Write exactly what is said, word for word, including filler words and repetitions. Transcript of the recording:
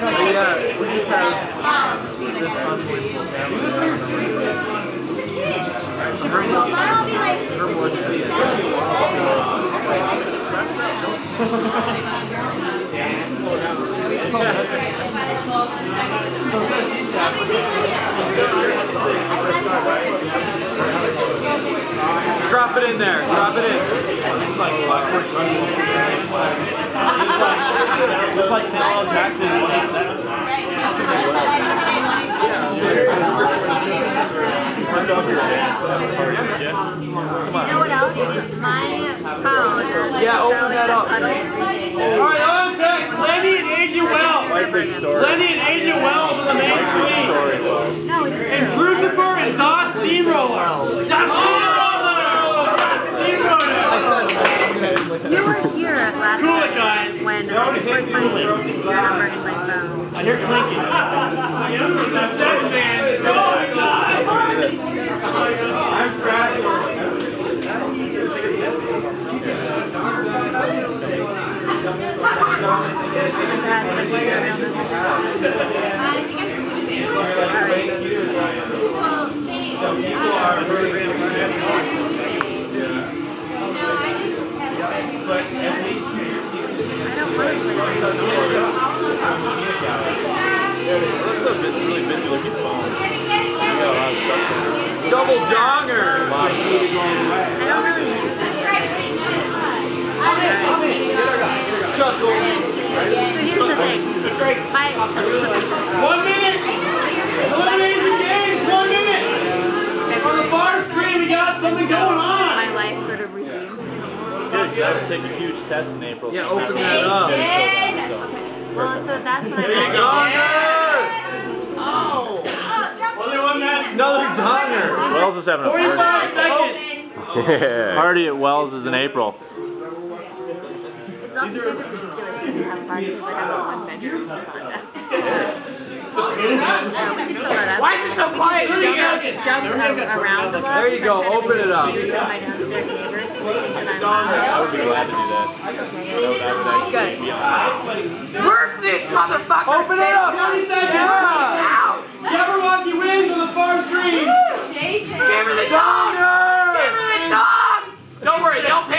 Yeah, we just have this unbelievable family. Her more than me. Drop it in there. Drop it in. It's like Just like Samuel Jackson. You know what else? My phone. Yeah, open that up. Alright, on deck, Lenny and Agent Wells. Lenny and Agent Wells are the main three. No, it's And Crucifer and Dot Steamroller. Dot Steamroller! Steamroller! You were here at last Cool it, night guys. when I was my your number in my phone. I hear clinking. I'm proud. Double donger! I don't really use it. So here's the thing. My, One minute! Eliminate the game! One minute! On the bar screen, we got something going on! my life sort of resumed. Good, you have to take a huge test in April. Yeah, open that up. Well, so that's what There you I go. Oh! Only one match. Another donger! Wells is having a party. forty-five seconds! Yeah. Party at Wells is in April. It's also kind of ridiculous to have parties like I'm a one bedroom contest. Why is it so quiet? Jump around a lot. There you go, open it up. My downstairs neighbors think that I'm I would be glad to do that. okay. That would, I would actually be on. Work this, motherfucker! Open it up! twenty seconds! Yeah. Jabberwocky wins on the far screen! Jason! Give her the dog! Give her the dog! Don't worry, they'll